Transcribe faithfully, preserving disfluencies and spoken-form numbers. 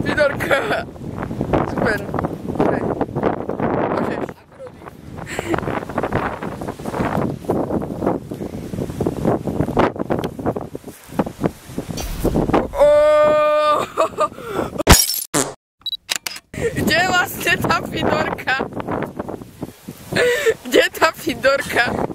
Fidorka. Super. Dobre. Môžeš. Kde je vlastne tá Fidorka? Kde je tá Fidorka?